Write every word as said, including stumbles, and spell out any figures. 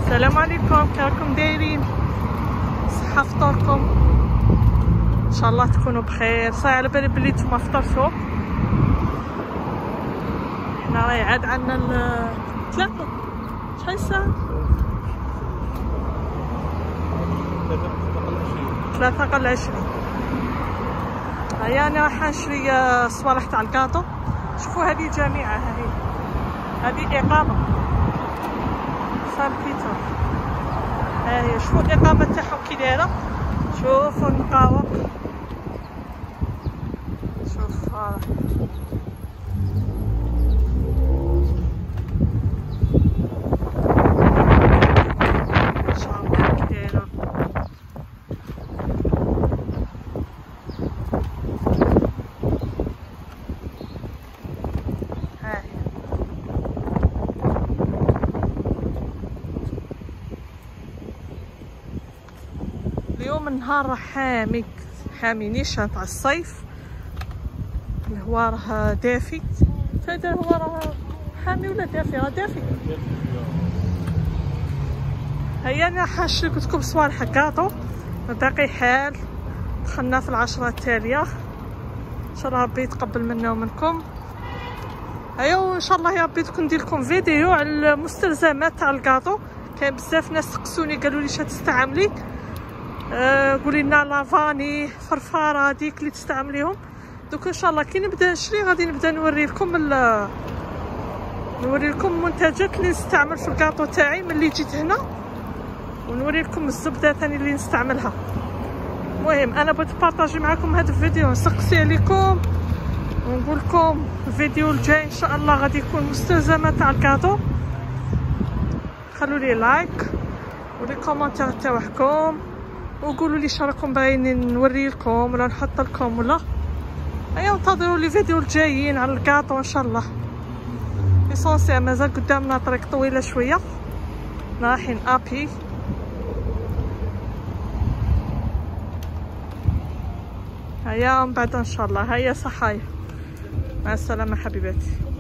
السلام عليكم، كي راكم دايرين؟ صحة فطوركم ان شاء الله تكونوا بخير. صاي على بالي بلي نتوما فطرتوا. حنا راهي عاد عندنا ثلاثة شحال الساعة؟ ثلاثة قل عشرين. هيا انا راح نشري صوالح تاع الكاطو. شوفوا هذه جامعة، هذه هذه إقامة سان بيتر. هاهي شوفوا الإقامة تاعهم كي دايرة، شوفوا المقاوة، شوف آه. ما شاء الله كي دايرة. هاهي اليوم النهار راه حامي حامي نيشان تاع الصيف. الهواء راه دافي. هذا هو راه حامي ولا دافي؟ راه دافي. هيا انا حنشري قلت لكم صوالح كاطو باقي حال. دخلنا في العشرة التالية، ان شاء الله ربي يتقبل منا ومنكم. هيا وان شاء الله يا ربي تكون ندير لكم فيديو على المستلزمات تاع الكاطو. كاين بزاف ناس سقسوني قالوا لي شنو تستعملي، آه قولي لنا لافاني فرفاره هذيك اللي تستعمليهم. دوك ان شاء الله كي نبدا نشري غادي نبدا نوري لكم نوري لكم المنتجات اللي نستعمل في الكاطو تاعي ملي جيت هنا، ونوري لكم الزبده ثاني اللي نستعملها. المهم انا بغيت نبارطاجي معكم هذا الفيديو، نسقسي عليكم ونقول لكم الفيديو الجاي ان شاء الله غادي يكون مستلزمات تاع الكاطو. خلوا لي لايك ولي كومونتير تاعكم وقولوا لي شراكم باغيين نوري لكم ولا نحط لكم ولا. هيا انتظروا لي فيديو الجايين على الكاطو ان شاء الله. ليسونسيال مازال قدامنا طريق طويله شويه، رايحين ابي. هيا من بعد ان شاء الله. هيا صحايا، مع السلامه حبيباتي.